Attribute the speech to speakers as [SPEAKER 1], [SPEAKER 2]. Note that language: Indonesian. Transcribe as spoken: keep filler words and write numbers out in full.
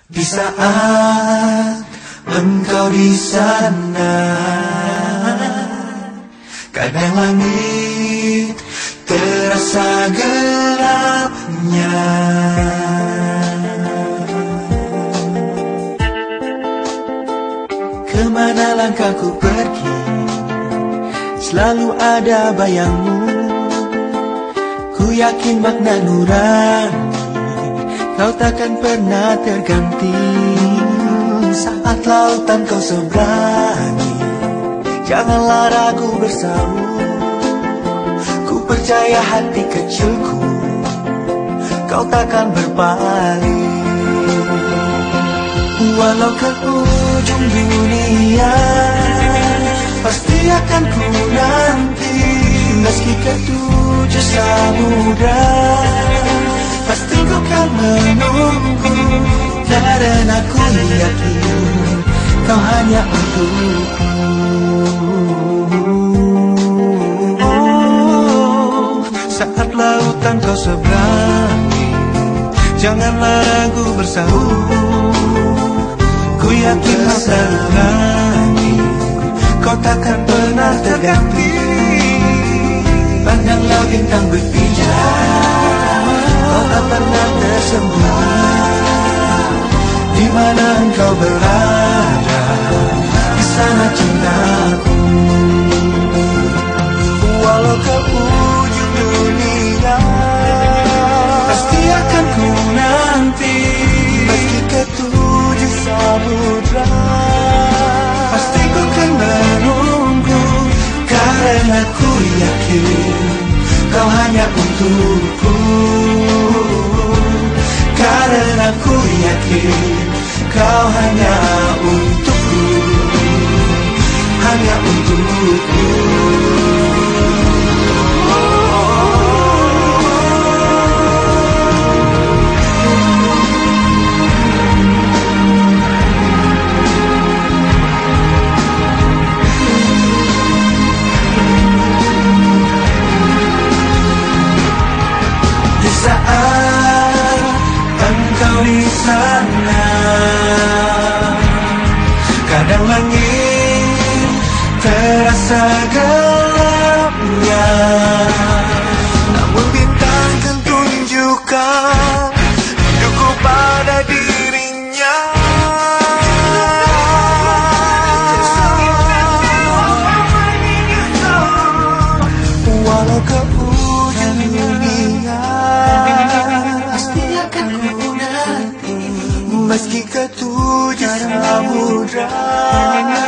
[SPEAKER 1] Di saat engkau di sana, kadang langit terasa gelapnya. Kemana langkahku pergi, selalu ada bayangmu. Ku yakin makna nurani kau takkan pernah terganti. Saat lautan kau seberangi, janganlah ragu bersama. Ku percaya hati kecilku, kau takkan berpaling. Walau ke ujung dunia, pasti akan ku nanti. Meski ke tujuh samudra, pasti kau kan menunggu. Karena ku yakin kau hanya untukku. Oh, saat lautan kau seberangi, janganlah ragu bersahur. Ku yakin seberangi, kau takkan pernah terganti. Pandanglah bintang berpijar, kau tak pernah tersembunyi. Di mana engkau berada, di sana cintaku. Walau ke ujung dunia, pasti akan ku nanti. Meski ke tujuh samudra, pasti ku kan menunggu. Karena ku yakin kau hanya untukku. Karena ku yakin kau hanya untukku, hanya untukku. Di saat engkau di sana, kadang langit terasa gelapnya, namun bintang kan tunjukkan hidupku pada dirinya. Walau ke ujung dunia, pasti akan ku nanti. Meski ke tujuh samudra,